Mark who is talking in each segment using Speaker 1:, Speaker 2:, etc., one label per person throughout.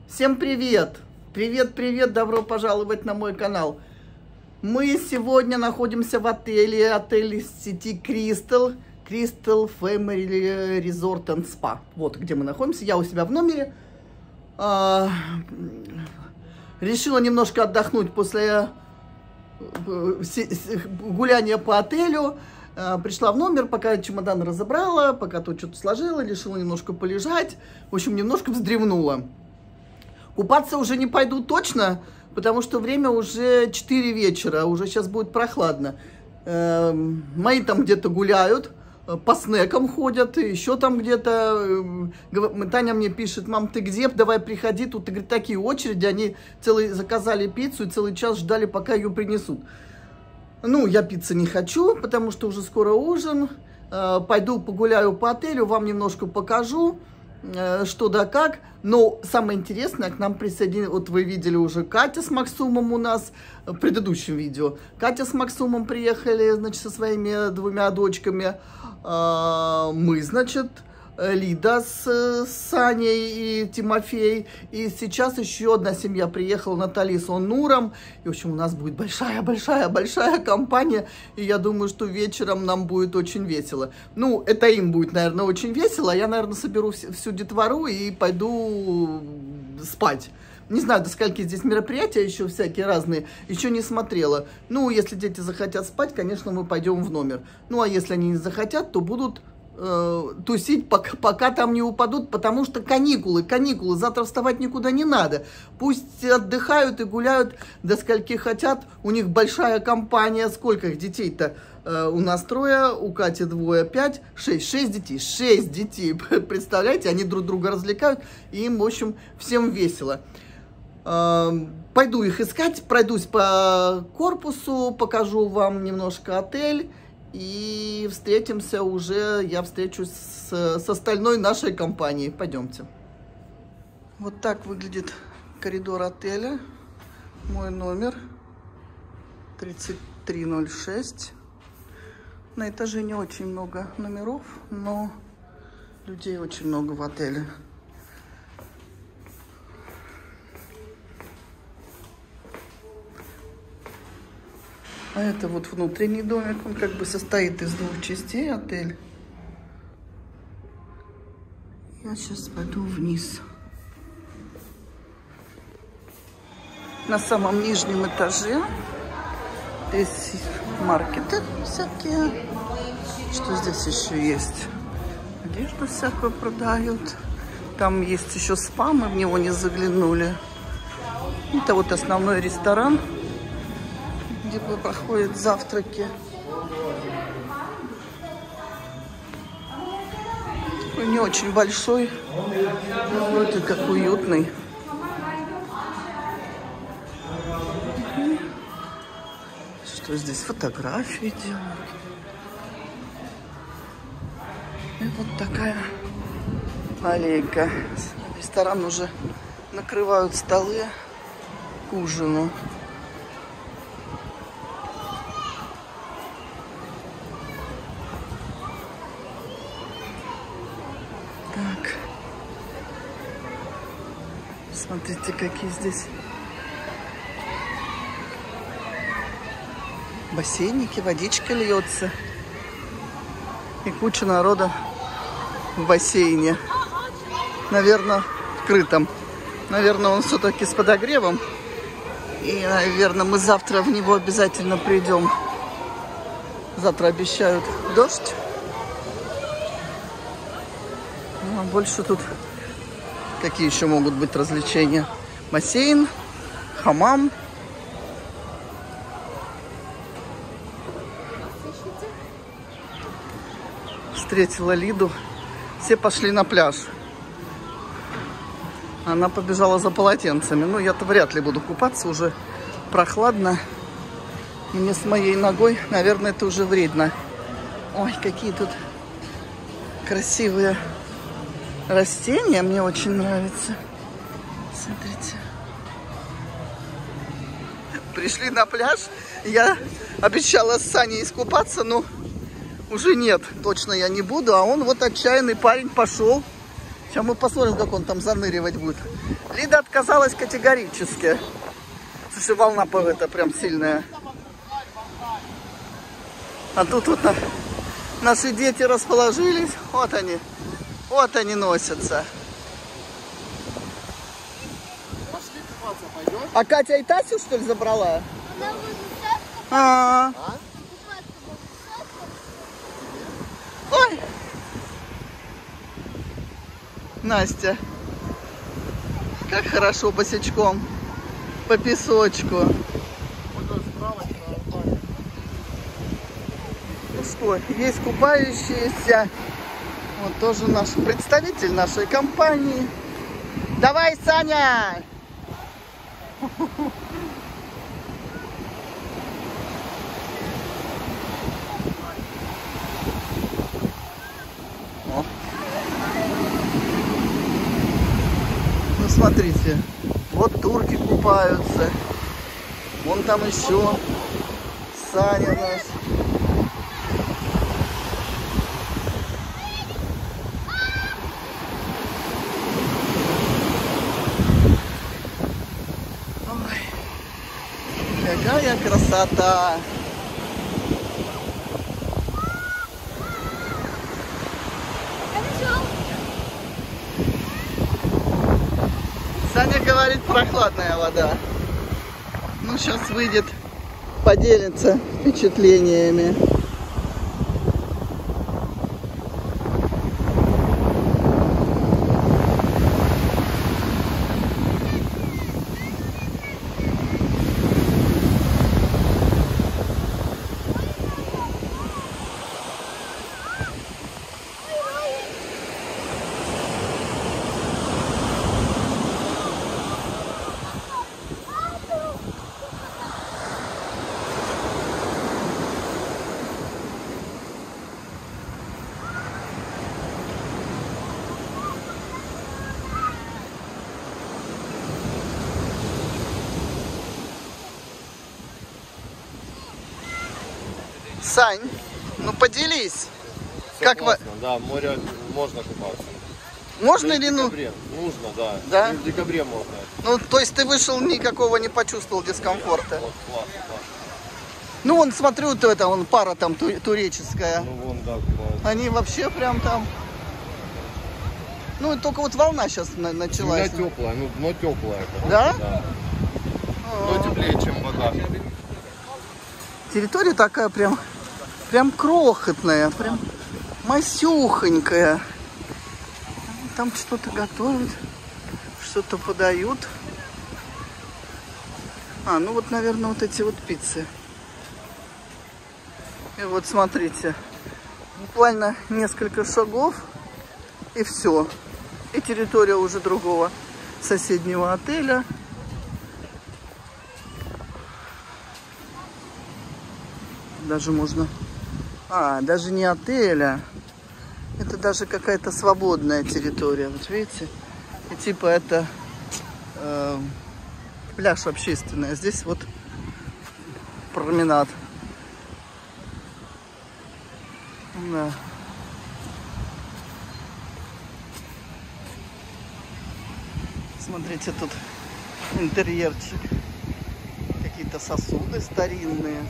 Speaker 1: Всем привет! Привет, добро пожаловать на мой канал. Мы сегодня находимся в отеле, отель сети Crystal Family Resort and Spa. Вот где мы находимся, я у себя в номере. Решила немножко отдохнуть после гуляния по отелю. Пришла в номер, пока чемодан разобрала, пока тут что-то сложила, решила немножко полежать. В общем, немножко вздремнула. Купаться уже не пойду точно, потому что время уже 4 вечера, уже сейчас будет прохладно. Мои там где-то гуляют, по снекам ходят, еще там где-то. Таня мне пишет: мам, ты где? Давай приходи. Тут, говорит, такие очереди, они заказали пиццу и целый час ждали, пока ее принесут. Ну, я пиццы не хочу, потому что уже скоро ужин. Пойду погуляю по отелю, вам немножко покажу, что да как. Но самое интересное, к нам присоединилась, вот вы видели уже Катя с Максумом у нас в предыдущем видео. Катя с Максумом приехали, значит, со своими 2 дочками. Мы, значит, Лида с Саней и Тимофей. И сейчас еще одна семья приехала, Наталья с Онуром. И, в общем, у нас будет большая компания. И я думаю, что вечером нам будет очень весело. Ну, это им будет, наверное, очень весело. А я, наверное, соберу всю детвору и пойду спать. Не знаю, до скольки здесь мероприятия еще всякие разные. Еще не смотрела. Ну, если дети захотят спать, конечно, мы пойдем в номер. Ну, а если они не захотят, то будут тусить, пока там не упадут, потому что каникулы, завтра вставать никуда не надо. Пусть отдыхают и гуляют до скольки хотят, у них большая компания. Сколько их детей-то? У нас 3, у Кати 2, 5, 6 детей. 6 детей, представляете, они друг друга развлекают, и им, в общем, всем весело. Пойду их искать, пройдусь по корпусу, покажу вам немножко отель. И встретимся уже, я встречусь с остальной нашей компанией. Пойдемте. Вот так выглядит коридор отеля. Мой номер 3306. На этаже не очень много номеров, но людей очень много в отеле. А это вот внутренний домик, он как бы состоит из 2 частей, отель. Я сейчас пойду вниз. На самом нижнем этаже здесь маркеты всякие. Что здесь еще есть? Одежду всякую продают. Там есть еще спа, мы в него не заглянули. Это вот основной ресторан, где проходят завтраки. Такой не очень большой, но вроде как уютный. Что здесь? Фотографии делают. И вот такая аллейка. Ресторан уже накрывают столы к ужину. Так, смотрите, какие здесь бассейники, водичка льется. И куча народа в бассейне. Наверное, открытом. Наверное, он все-таки с подогревом. И, наверное, мы завтра в него обязательно придем. Завтра обещают дождь. А больше тут какие еще могут быть развлечения? Бассейн, хамам. Встретила Лиду. Все пошли на пляж. Она побежала за полотенцами. Ну, я-то вряд ли буду купаться. Уже прохладно. И мне с моей ногой, наверное, это уже вредно. Ой, какие тут красивые растения. Мне очень нравится. Смотрите. Пришли на пляж. Я обещала с Саней искупаться, но уже нет. Точно я не буду. А он вот отчаянный парень пошел. Сейчас мы посмотрим, как он там заныривать будет. Лида отказалась категорически. Слушай, волна это прям сильная. А тут вот наши дети расположились. Вот они носятся. А Катя и Тасю, что ли, забрала? Ой! Настя, как хорошо босячком по песочку. Ну что, есть купающиеся. Вот тоже наш представитель нашей компании. Давай, Саня! Ну смотрите, вот турки купаются. Вон там еще Саня наш. Какая красота! Саня говорит, прохладная вода. Ну, сейчас выйдет, поделится впечатлениями. Сань, ну поделись.
Speaker 2: Все
Speaker 1: как
Speaker 2: классно, да, в море можно купаться.
Speaker 1: Можно или ну?
Speaker 2: Нужно, да.
Speaker 1: Да?
Speaker 2: И в декабре можно.
Speaker 1: Ну, то есть ты вышел, никакого не почувствовал дискомфорта?
Speaker 2: Вот, классно, классно.
Speaker 1: Ну, вон, смотрю, вот это, вон пара там туреческая.
Speaker 2: Ну, вон, да, купаются.
Speaker 1: Они вообще прям там... Ну, только вот волна сейчас началась.
Speaker 2: Земля теплая, ну, дно теплое.
Speaker 1: Да?
Speaker 2: Да. Но теплее, чем вода.
Speaker 1: Территория такая прям крохотная, прям масюхонькая. Там что-то готовят, что-то подают. Ну вот, наверное, вот эти вот пиццы. И вот, смотрите, буквально несколько шагов, и все. И территория уже другого соседнего отеля. Даже можно... даже не отеля. Это даже какая-то свободная территория. Вот видите? И типа это пляж общественный. А здесь вот променад. Да. Смотрите, тут интерьерчик. Какие-то сосуды старинные.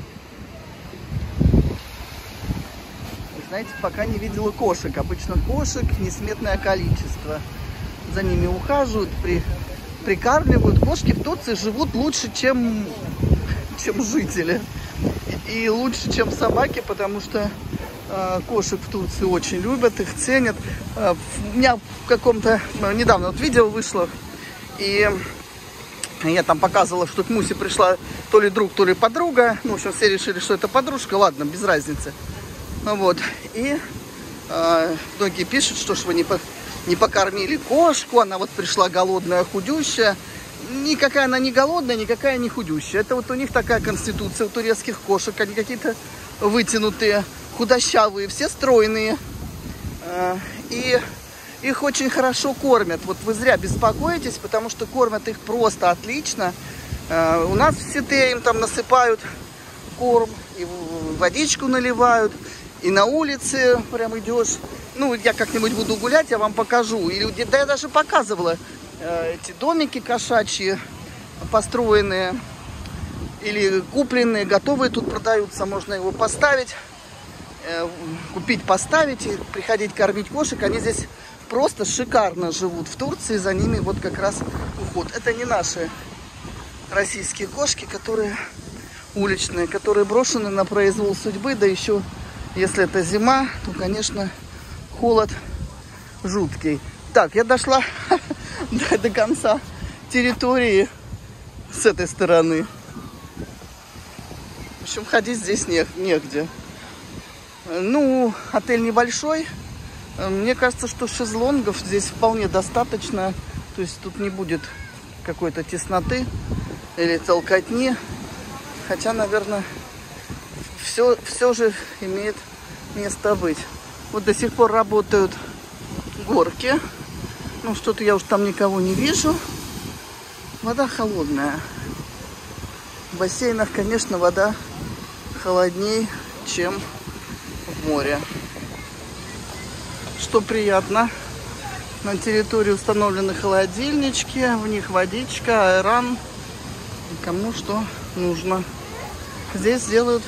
Speaker 1: Знаете, пока не видела кошек. Обычно кошек несметное количество. За ними ухаживают, прикармливают. Кошки в Турции живут лучше, чем жители. И лучше, чем собаки, потому что кошек в Турции очень любят, их ценят. У меня в каком-то недавно вот видео вышло, и я там показывала, что к Мусе пришла то ли друг, то ли подруга. Ну, в общем, все решили, что это подружка. Ладно, без разницы. Вот, и многие пишут, что ж вы не покормили кошку, она вот пришла голодная, худющая. Никакая она не голодная, никакая не худющая. Это вот у них такая конституция у турецких кошек, они какие-то вытянутые, худощавые, все стройные. И их очень хорошо кормят. Вот вы зря беспокоитесь, потому что кормят их просто отлично. У нас в Сите им там насыпают корм, и водичку наливают. и на улице прям идешь. Ну, я как-нибудь буду гулять, я вам покажу. Или, да я даже показывала эти домики кошачьи, построенные или купленные, готовые тут продаются. Можно его поставить, купить, поставить и приходить кормить кошек. Они здесь просто шикарно живут в Турции, за ними вот как раз уход. Это не наши российские кошки, которые уличные, которые брошены на произвол судьбы, да еще, если это зима, то, конечно, холод жуткий. Так, я дошла до конца территории с этой стороны. В общем, ходить здесь негде. Ну, отель небольшой. Мне кажется, что шезлонгов здесь вполне достаточно. То есть тут не будет какой-то тесноты или толкотни. Хотя, наверное, все же имеет место быть. Вот до сих пор работают горки. Ну, что-то я уж там никого не вижу. Вода холодная. В бассейнах, конечно, вода холоднее, чем в море. Что приятно. На территории установлены холодильнички. В них водичка, айран. Кому что нужно. Здесь делают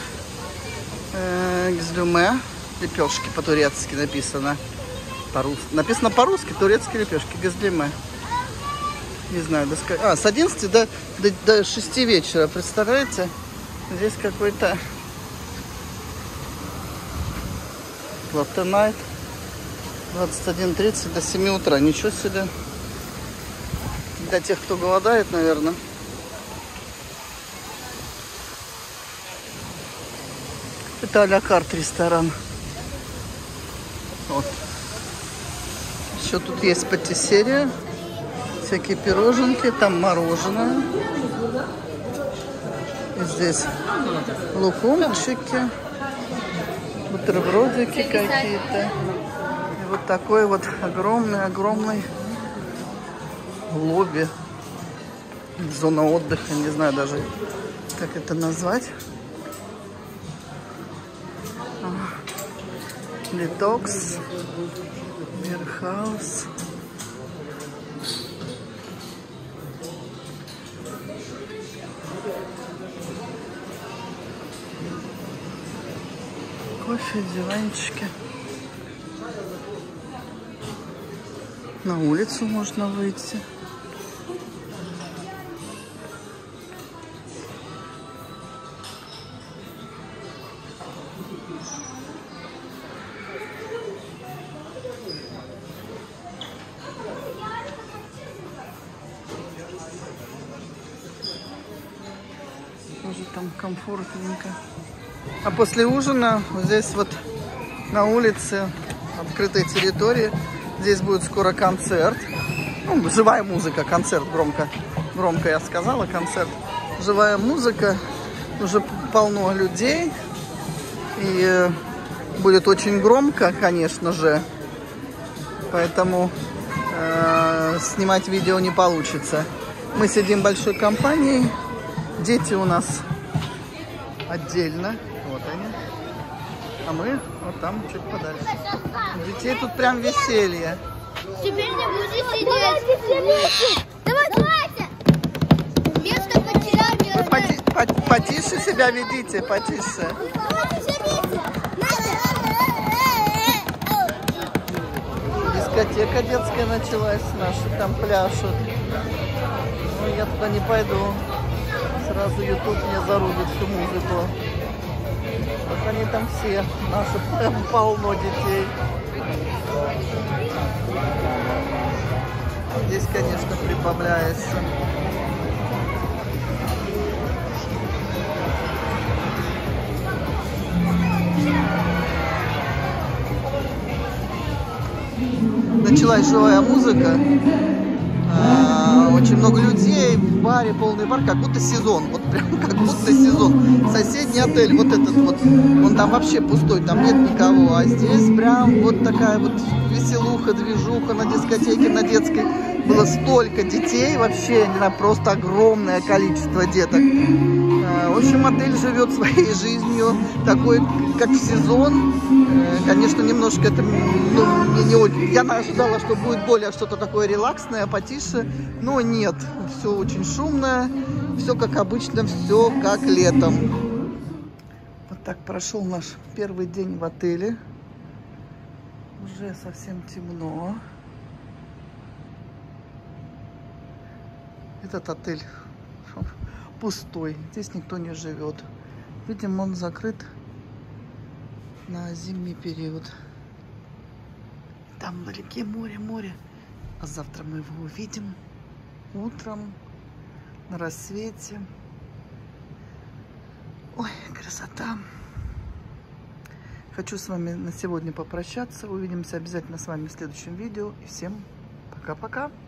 Speaker 1: гзлюме. Лепешки по-турецки написано. Написано по-русски, турецкие лепешки. Гзлюме. Не знаю, с 11 до 6 вечера. Представляете? Здесь какой-то Latte Night. 21:30 до 7 утра. Ничего себе. Для тех, кто голодает, наверное. Это а-ля карт ресторан. Вот. Еще тут есть патиссерия. Всякие пироженки. Там мороженое. И здесь лукумчики. Бутербродики какие-то. И вот такой вот огромный лобби. Зона отдыха. Не знаю даже, как это назвать. Детокс. Бирхаус. Кофе, диванчики. На улицу можно выйти. Тоже там комфортненько. А после ужина здесь вот на улице, открытой территории, здесь будет скоро концерт. Ну, живая музыка, концерт, громко я сказала, концерт. Живая музыка, уже полно людей. И будет очень громко, конечно же. Поэтому снимать видео не получится. Мы сидим большой компанией. Дети у нас отдельно. Вот они. А мы вот там чуть подальше. У детей тут прям веселье.
Speaker 3: Теперь не будете сидеть. Давайте. Место потеряли.
Speaker 1: Потише себя ведите, потише. Дискотека детская началась. Наши там пляшут. Но я туда не пойду. Сразу YouTube мне зарубит всю музыку. Вот они там все. Наши прям полно детей. Здесь, конечно, прибавляется. Началась живая музыка. Очень много людей в баре, полный бар, как будто сезон. Вот прям как будто сезон. Соседний отель, вот этот вот, он там вообще пустой, там нет никого. А здесь прям вот такая вот веселуха, движуха на дискотеке, на детской. Было столько детей, вообще, не знаю, просто огромное количество деток. В общем, отель живет своей жизнью, такой, как в сезон. Конечно, немножко это, ну, мне не очень. Я ожидала, что будет более что-то такое релаксное, потише, но нет. Все очень шумное, все как обычно, все как летом. Вот так прошел наш первый день в отеле. Уже совсем темно. Этот отель пустой, здесь никто не живет. Видимо, он закрыт на зимний период. Там вдалеке море, море. А завтра мы его увидим утром, на рассвете. Ой, красота. Хочу с вами на сегодня попрощаться. Увидимся обязательно с вами в следующем видео. И всем пока-пока.